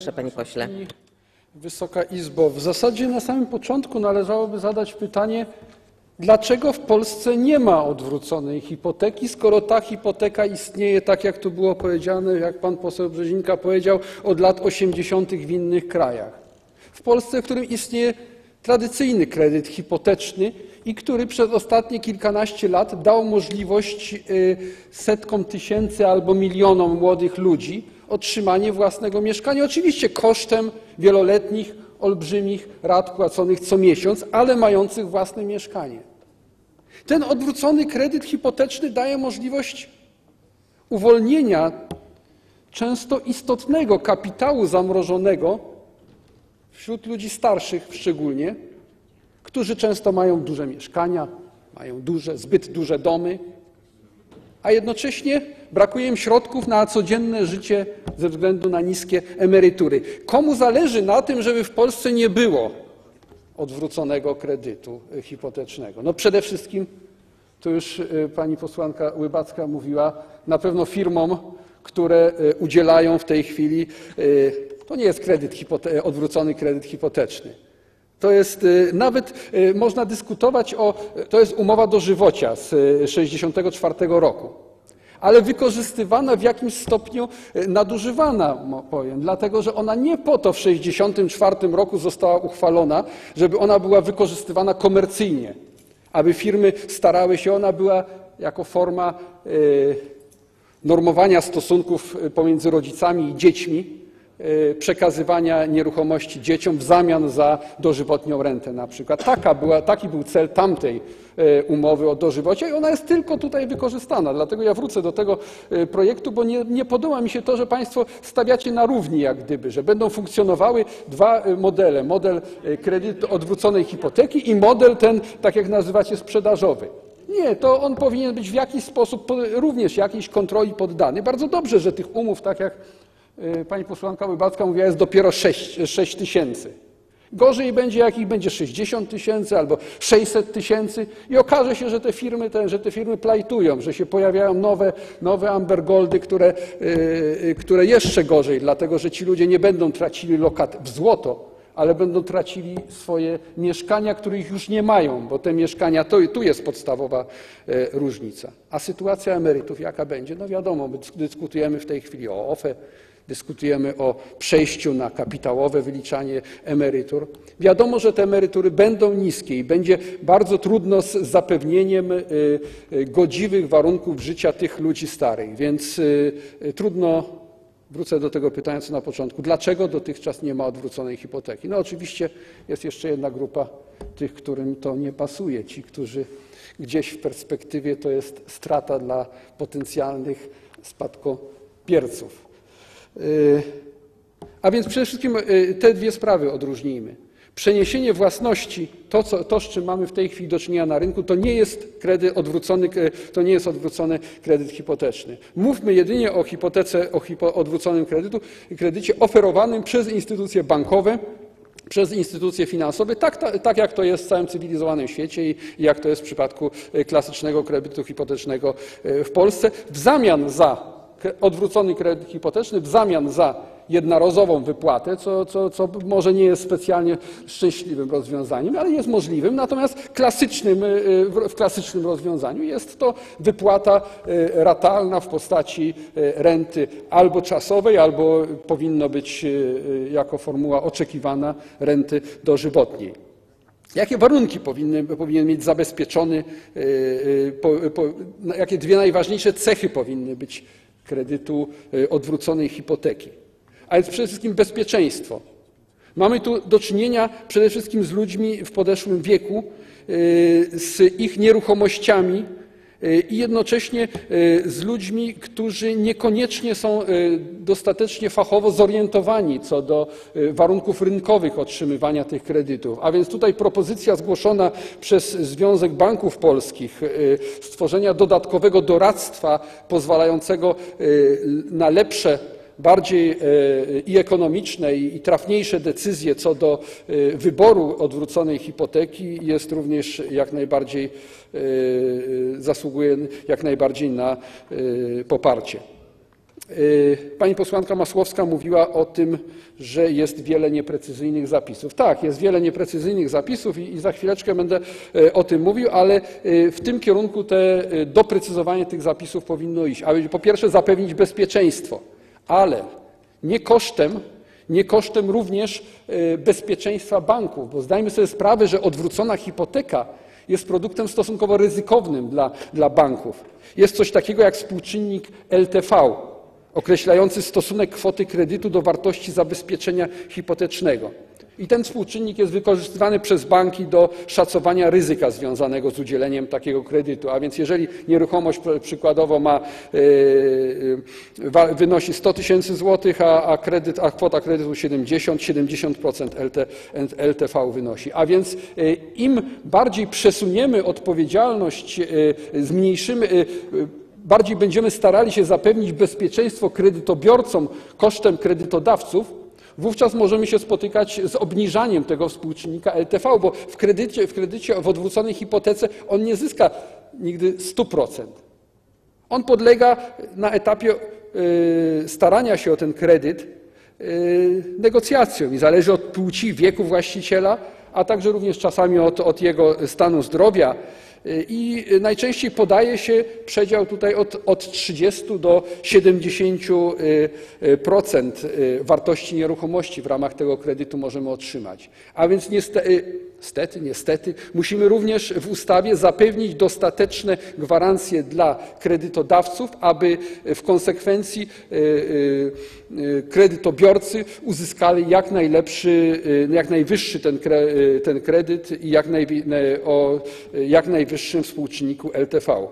Proszę, panie pośle. Wysoka Izbo, w zasadzie na samym początku należałoby zadać pytanie, dlaczego w Polsce nie ma odwróconej hipoteki, skoro ta hipoteka istnieje, tak jak tu było powiedziane, jak pan poseł Brzezinka powiedział, od lat 80. w innych krajach. W Polsce, w którym istnieje tradycyjny kredyt hipoteczny i który przez ostatnie kilkanaście lat dał możliwość setkom tysięcy albo milionom młodych ludzi otrzymanie własnego mieszkania, oczywiście kosztem wieloletnich, olbrzymich rat płaconych co miesiąc, ale mających własne mieszkanie. Ten odwrócony kredyt hipoteczny daje możliwość uwolnienia często istotnego kapitału zamrożonego wśród ludzi starszych szczególnie, którzy często mają duże mieszkania, mają zbyt duże domy, a jednocześnie brakuje im środków na codzienne życie ze względu na niskie emerytury. Komu zależy na tym, żeby w Polsce nie było odwróconego kredytu hipotecznego? No przede wszystkim, to już pani posłanka Łybacka mówiła, na pewno firmom, które udzielają w tej chwili, to nie jest odwrócony kredyt hipoteczny. To jest nawet, można dyskutować to jest umowa dożywocia z 1964 roku, ale wykorzystywana w jakimś stopniu, nadużywana, powiem, dlatego że ona nie po to w 1964 roku została uchwalona, żeby ona była wykorzystywana komercyjnie, aby firmy starały się, ona była jako forma normowania stosunków pomiędzy rodzicami i dziećmi, przekazywania nieruchomości dzieciom w zamian za dożywotnią rentę na przykład. Taki był cel tamtej umowy o dożywocie i ona jest tylko tutaj wykorzystana. Dlatego ja wrócę do tego projektu, bo nie podoba mi się to, że państwo stawiacie na równi jak gdyby, że będą funkcjonowały dwa modele. Model kredytu odwróconej hipoteki i model ten, tak jak nazywacie, sprzedażowy. Nie, to on powinien być w jakiś sposób również jakiejś kontroli poddany. Bardzo dobrze, że tych umów, tak jak pani posłanka Łybacka mówiła, jest dopiero 6 tysięcy. Gorzej będzie, jak ich będzie 60 tysięcy albo 600 tysięcy i okaże się, że te firmy plajtują, że się pojawiają nowe Amber Goldy, które jeszcze gorzej, dlatego że ci ludzie nie będą tracili lokat w złoto, ale będą tracili swoje mieszkania, których już nie mają, bo te mieszkania, tu jest podstawowa różnica. A sytuacja emerytów jaka będzie? No wiadomo, my dyskutujemy w tej chwili o OFE, dyskutujemy o przejściu na kapitałowe wyliczanie emerytur. Wiadomo, że te emerytury będą niskie i będzie bardzo trudno z zapewnieniem godziwych warunków życia tych ludzi starych, więc trudno, wrócę do tego pytania, co na początku, dlaczego dotychczas nie ma odwróconej hipoteki? No oczywiście jest jeszcze jedna grupa tych, którym to nie pasuje, ci, którzy gdzieś w perspektywie to jest strata dla potencjalnych spadkobierców. A więc przede wszystkim te dwie sprawy odróżnijmy. Przeniesienie własności, to z czym mamy w tej chwili do czynienia na rynku, to nie jest odwrócony kredyt hipoteczny. Mówmy jedynie o hipotece, o odwróconym kredycie oferowanym przez instytucje bankowe, przez instytucje finansowe, tak jak to jest w całym cywilizowanym świecie i jak to jest w przypadku klasycznego kredytu hipotecznego w Polsce. W zamian za odwrócony kredyt hipoteczny, w zamian za jednorazową wypłatę, co może nie jest specjalnie szczęśliwym rozwiązaniem, ale jest możliwym. Natomiast w klasycznym rozwiązaniu jest to wypłata ratalna w postaci renty albo czasowej, albo powinno być jako formuła oczekiwana renty dożywotniej. Jakie warunki powinien mieć zabezpieczony, jakie dwie najważniejsze cechy powinny być kredytu odwróconej hipoteki? A więc przede wszystkim bezpieczeństwo. Mamy tu do czynienia przede wszystkim z ludźmi w podeszłym wieku, z ich nieruchomościami i jednocześnie z ludźmi, którzy niekoniecznie są dostatecznie fachowo zorientowani co do warunków rynkowych otrzymywania tych kredytów. A więc tutaj propozycja zgłoszona przez Związek Banków Polskich stworzenia dodatkowego doradztwa pozwalającego na lepsze, bardziej i ekonomiczne, i trafniejsze decyzje co do wyboru odwróconej hipoteki jest również jak najbardziej, zasługuje jak najbardziej na poparcie. Pani posłanka Masłowska mówiła o tym, że jest wiele nieprecyzyjnych zapisów. Tak, jest wiele nieprecyzyjnych zapisów i za chwileczkę będę o tym mówił, ale w tym kierunku doprecyzowanie tych zapisów powinno iść. Aby po pierwsze zapewnić bezpieczeństwo, ale nie kosztem również bezpieczeństwa banków, bo zdajmy sobie sprawę, że odwrócona hipoteka jest produktem stosunkowo ryzykownym dla banków. Jest coś takiego jak współczynnik LTV, określający stosunek kwoty kredytu do wartości zabezpieczenia hipotecznego. I ten współczynnik jest wykorzystywany przez banki do szacowania ryzyka związanego z udzieleniem takiego kredytu. A więc jeżeli nieruchomość przykładowo wynosi 100 tysięcy złotych, a kwota kredytu 70% LTV wynosi. A więc im bardziej przesuniemy odpowiedzialność, bardziej będziemy starali się zapewnić bezpieczeństwo kredytobiorcom kosztem kredytodawców, wówczas możemy się spotykać z obniżaniem tego współczynnika LTV, bo w odwróconej hipotece on nie zyska nigdy 100%. On podlega na etapie starania się o ten kredyt negocjacjom i zależy od płci, wieku właściciela, a także również czasami od jego stanu zdrowia. I najczęściej podaje się przedział tutaj od 30 do 70% wartości nieruchomości w ramach tego kredytu możemy otrzymać. A więc niestety musimy również w ustawie zapewnić dostateczne gwarancje dla kredytodawców, aby w konsekwencji kredytobiorcy uzyskali jak najwyższy ten kredyt i o jak najwyższym współczynniku LTV.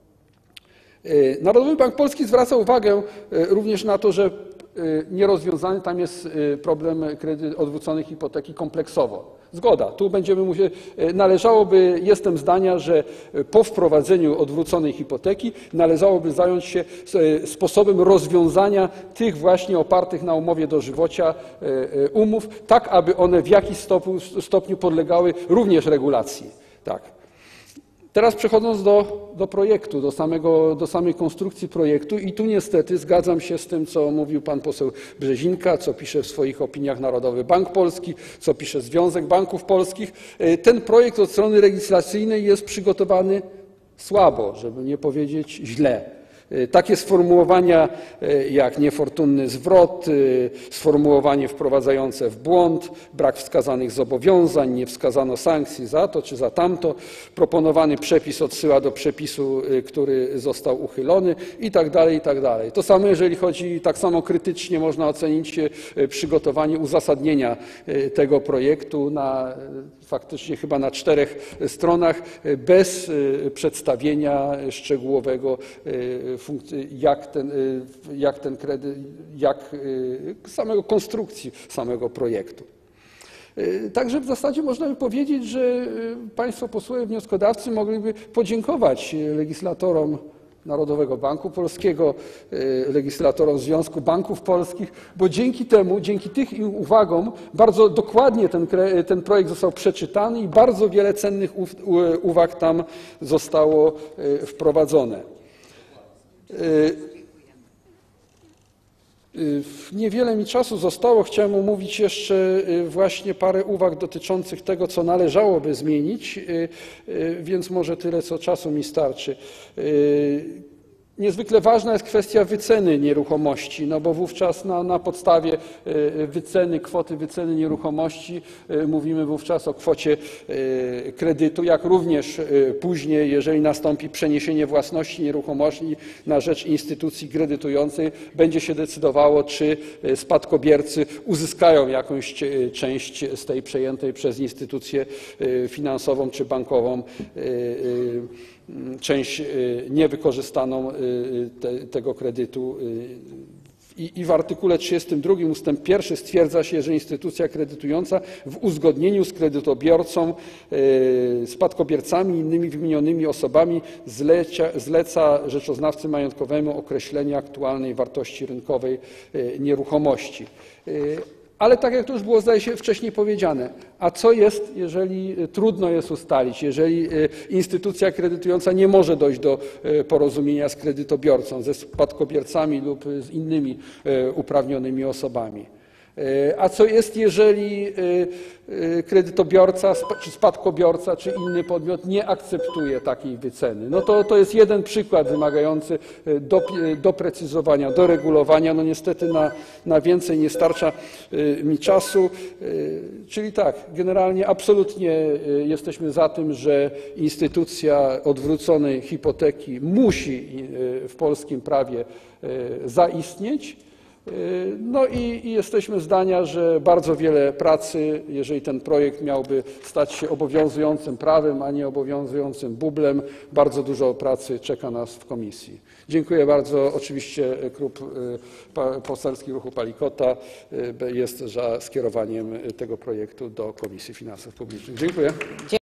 Narodowy Bank Polski zwraca uwagę również na to, że nierozwiązany tam jest problem odwróconej hipoteki kompleksowo. Zgoda, tu należałoby, jestem zdania, że po wprowadzeniu odwróconej hipoteki należałoby zająć się sposobem rozwiązania tych właśnie opartych na umowie dożywocia umów, tak aby one w jakiś stopniu podlegały również regulacji. Tak. Teraz przechodząc do projektu, do samej konstrukcji projektu i tu niestety zgadzam się z tym, co mówił pan poseł Brzezinka, co pisze w swoich opiniach Narodowy Bank Polski, co pisze Związek Banków Polskich. Ten projekt od strony legislacyjnej jest przygotowany słabo, żeby nie powiedzieć źle. Takie sformułowania jak niefortunny zwrot, sformułowanie wprowadzające w błąd, brak wskazanych zobowiązań, nie wskazano sankcji za to czy za tamto, proponowany przepis odsyła do przepisu, który został uchylony i tak dalej, i tak dalej. To samo jeżeli chodzi, tak samo krytycznie można ocenić przygotowanie uzasadnienia tego projektu faktycznie chyba na 4 stronach bez przedstawienia szczegółowego samego konstrukcji samego projektu. Także w zasadzie można by powiedzieć, że państwo posłowie wnioskodawcy mogliby podziękować legislatorom Narodowego Banku Polskiego, legislatorom Związku Banków Polskich, bo dzięki tych uwagom bardzo dokładnie ten projekt został przeczytany i bardzo wiele cennych uwag tam zostało wprowadzone. Niewiele mi czasu zostało. Chciałem omówić jeszcze właśnie parę uwag dotyczących tego, co należałoby zmienić, więc może tyle, co czasu mi starczy. Niezwykle ważna jest kwestia wyceny nieruchomości, no bo wówczas na podstawie kwoty wyceny nieruchomości mówimy wówczas o kwocie kredytu, jak również później, jeżeli nastąpi przeniesienie własności nieruchomości na rzecz instytucji kredytującej, będzie się decydowało, czy spadkobiercy uzyskają jakąś część z tej przejętej przez instytucję finansową czy bankową część niewykorzystaną tego kredytu. I w artykule 32 ustęp 1 stwierdza się, że instytucja kredytująca w uzgodnieniu z kredytobiorcą, spadkobiercami i innymi wymienionymi osobami zleca rzeczoznawcy majątkowemu określenie aktualnej wartości rynkowej nieruchomości. Ale tak jak to już było, zdaje się, wcześniej powiedziane, a co jest, jeżeli trudno jest ustalić, jeżeli instytucja kredytująca nie może dojść do porozumienia z kredytobiorcą, ze spadkobiercami lub z innymi uprawnionymi osobami? A co jest, jeżeli kredytobiorca, czy spadkobiorca, czy inny podmiot nie akceptuje takiej wyceny? No to jest jeden przykład wymagający doprecyzowania, doregulowania. No niestety na więcej nie starcza mi czasu. Czyli tak, generalnie absolutnie jesteśmy za tym, że instytucja odwróconej hipoteki musi w polskim prawie zaistnieć. No i jesteśmy zdania, że bardzo wiele pracy, jeżeli ten projekt miałby stać się obowiązującym prawem, a nie obowiązującym bublem, bardzo dużo pracy czeka nas w komisji. Dziękuję bardzo. Oczywiście Klub Poselski Ruchu Palikota jest za skierowaniem tego projektu do Komisji Finansów Publicznych. Dziękuję.